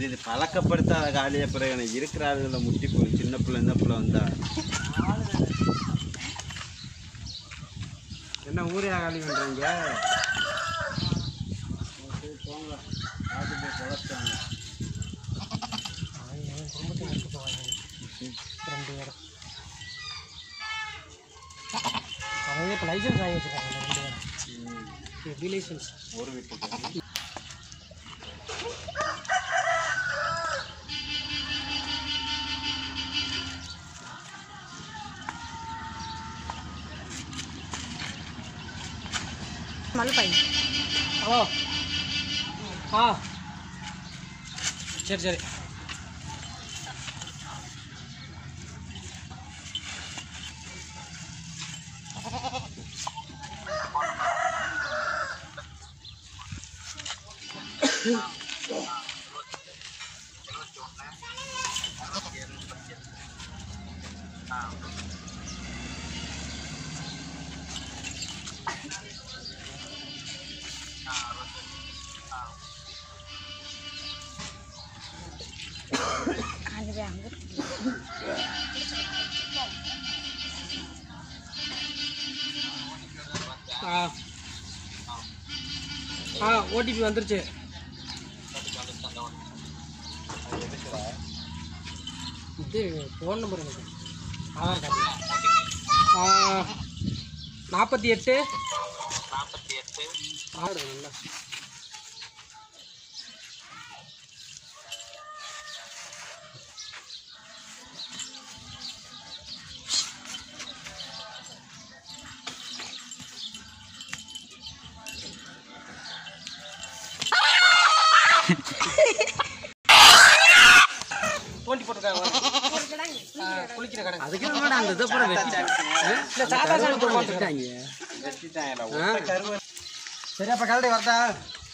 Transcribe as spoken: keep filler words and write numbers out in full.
இது பழக்கப்படுத்தாத காலிய பிறகு எனக்கு இருக்கிற ஆளுகளை முட்டி போய் சின்ன பிள்ளை இந்த பிள்ளை வந்தா என்ன ஊரே காலி பண்ணுறீங்க போங்க பார்த்து போய் குழச்சாங்க ரெண்டு பேரும் அவங்க இப்போ லைசன்ஸ் வாங்கி வச்சுருக்காங்க ரெண்டு பேரும் எப்படி லைசன்ஸ் ஒரு வீட்டுக்கு மழை பையன் ஹலோ ஆ சரி சரி ஆ ஆ ஓடிபி வந்துருச்சு இது ஃபோன் நம்பர் எனக்கு ஆதார் கார்டு நாற்பத்தி எட்டு நாற்பத்தி எட்டு ஆடு நல்லா தோண்டி போட்டுருக்காங்க குளிக்கிற கடை அதுக்கு அந்த இதை கூட வெட்டிட்டாங்க சரி அப்போ கரடி வரதா